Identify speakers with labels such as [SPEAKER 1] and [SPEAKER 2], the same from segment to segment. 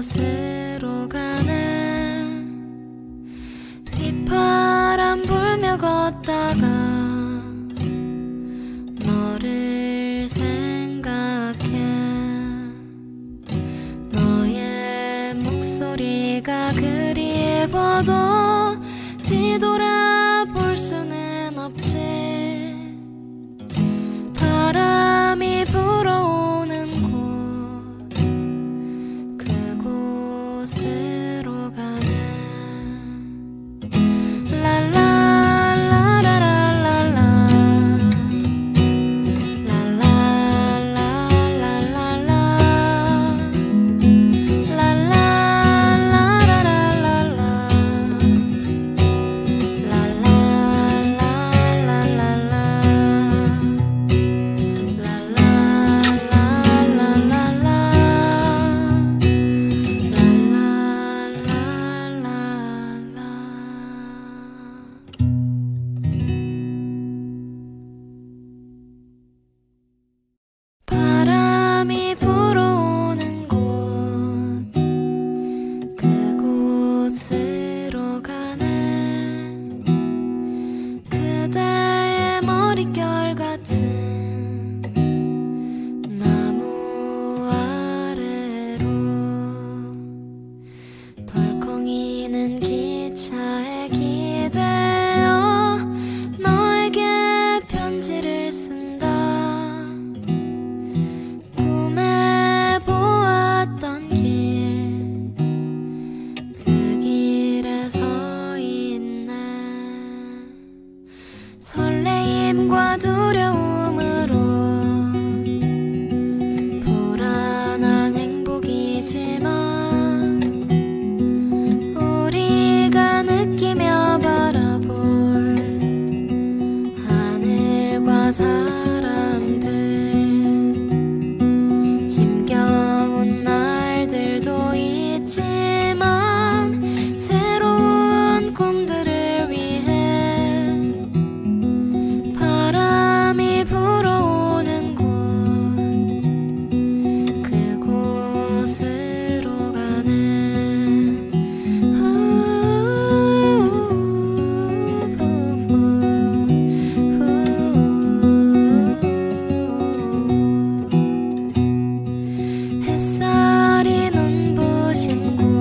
[SPEAKER 1] 그곳으로 가네. 휘파람 불며 걷다가 너를 생각해. 너의 목소리가 그리 예뻐도 뒤돌아볼 수는 없지. 바람이 불어오는 곳 그곳으로 가네. 바람이 불어오는 곳 그곳으로 가네. 그대의 머릿결 같은 나무 아래로 덜컹이는 기차에 기대어 너에게 편지를 쓴다. 꿈에 보았던 길, 그 길에 서 있네. 설레임과 두려움으로 불안한 행복이지만 우리가 느끼며 바라볼 하늘과 사람들, 힘겨운 날들도 있지만 새로운 꿈들을 위해 바람이 불어오는 곳 그곳으로 가네. 햇살이 눈부신 곳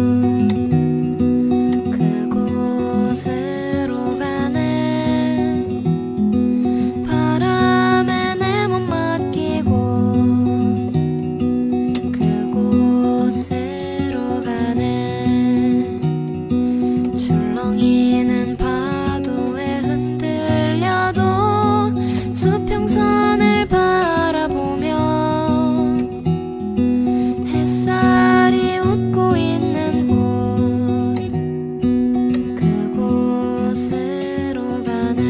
[SPEAKER 1] 그곳으로 가네. 바람에 내 몸 맡기고 그곳으로 가네. 출렁이는 파도에 흔들려도 수평선을 바라보며 햇살이 웃고 있는 곳 그곳으로 가네.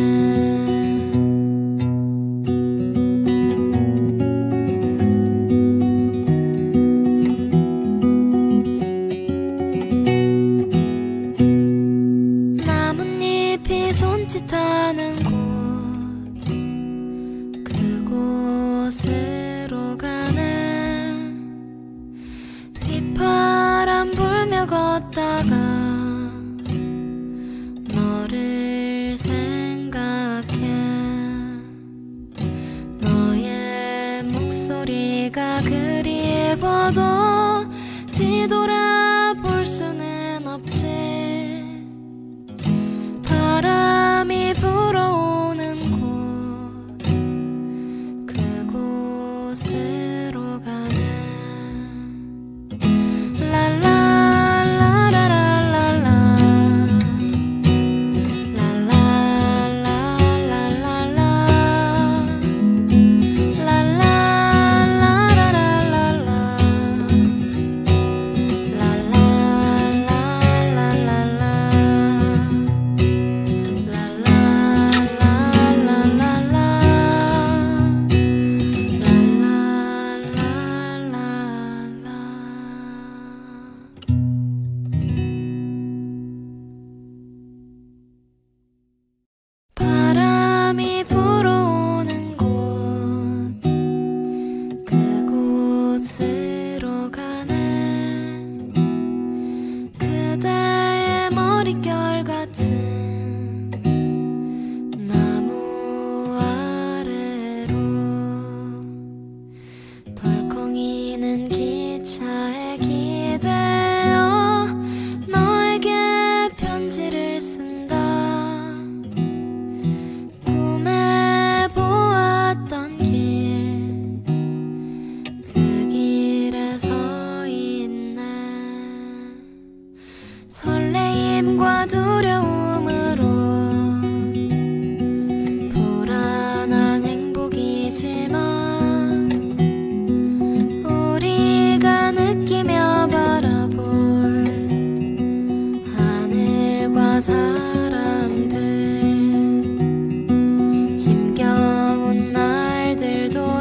[SPEAKER 1] 나뭇잎이 손짓하는 곳 그곳으로 가네. 휘파람 불며 걷다가 너를 생각해. 너의 목소리가 그리 예뻐도 뒤돌아볼 수는 없지. 바람이 불어오는 곳 그곳으로 가네. 랄랄라라랄라 두려움으로 불안한 행복이지만 우리가 느끼며 바라볼 하늘과 사람들 힘겨운 날들도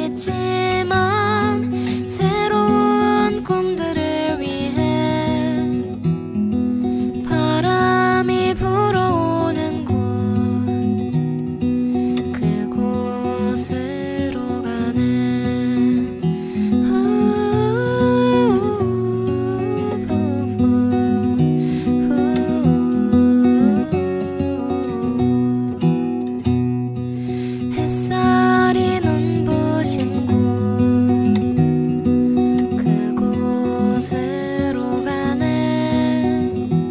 [SPEAKER 1] 있지만 새로운 꿈들을 위해 바람이 불어오는 곳 그곳으로 가네. 햇살이 눈부신 곳 그곳으로 가네.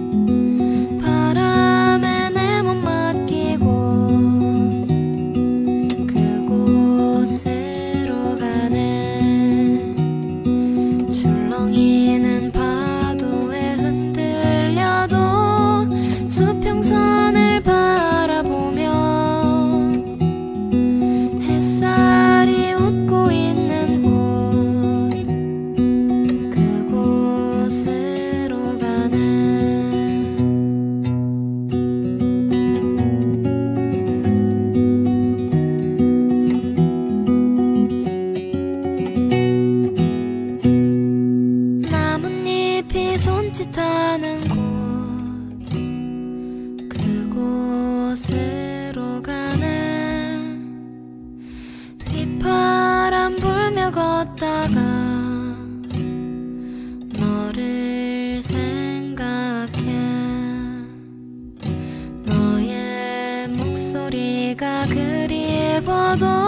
[SPEAKER 1] 바람에 내 몸 맡기고 그곳으로 가네. 출렁이는 파도에 흔들려도 수평선을 바라보며 햇살이 웃고 있는 곳 그곳으로 가네. 나뭇잎이 손짓하는 곳 그곳으로 가네. 휘파람 불며 걷다가 너를 생각해. 너의 목소리가 그리워도